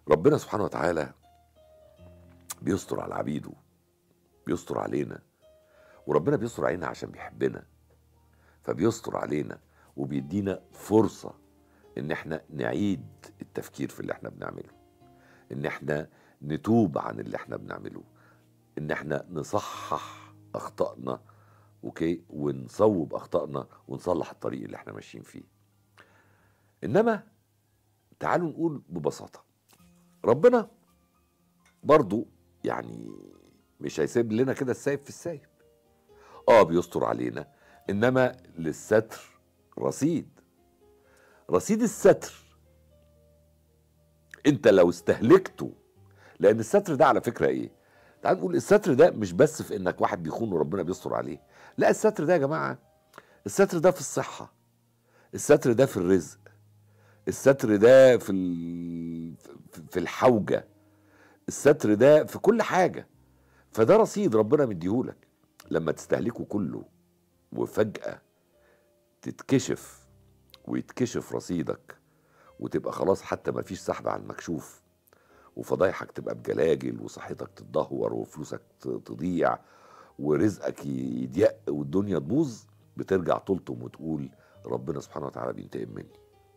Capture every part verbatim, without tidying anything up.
ربنا سبحانه وتعالى بيستر على عبيده، بيستر علينا، وربنا بيستر علينا عشان بيحبنا، فبيستر علينا وبيدينا فرصة ان احنا نعيد التفكير في اللي احنا بنعمله، ان احنا نتوب عن اللي احنا بنعمله، ان احنا نصحح اخطائنا، اوكي، ونصوب اخطائنا ونصلح الطريق اللي احنا ماشيين فيه. انما تعالوا نقول ببساطة، ربنا برضو يعني مش هيسيب لنا كده السايب في السايب. اه بيستر علينا، انما للستر رصيد. رصيد الستر انت لو استهلكته، لان الستر ده على فكرة ايه، تعال نقول الستر ده مش بس في انك واحد بيخون وربنا بيستر عليه، لا، الستر ده يا جماعة، الستر ده في الصحة، الستر ده في الرزق، الستر ده في ال... في الحوجة، الستر ده في كل حاجة. فده رصيد ربنا مديهولك، لما تستهلكه كله وفجأة تتكشف ويتكشف رصيدك، وتبقى خلاص حتى ما فيش سحب على المكشوف، وفضايحك تبقى بجلاجل، وصحتك تتدهور، وفلوسك تضيع، ورزقك يضيق، والدنيا تبوظ، بترجع تلطم وتقول ربنا سبحانه وتعالى بينتقم مني.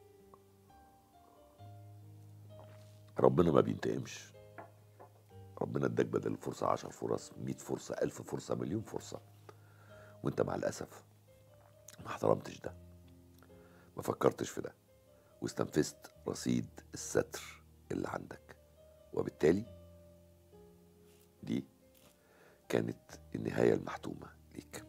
ربنا ما بينتقمش، ربنا اداك بدل الفرصة عشر فرص، مئة فرصة، ألف فرصة، مليون فرصة، وانت مع الأسف ما احترمتش ده، ما فكرتش في ده، واستنفذت رصيد الستر اللي عندك، وبالتالي دي كانت النهاية المحتومة ليك.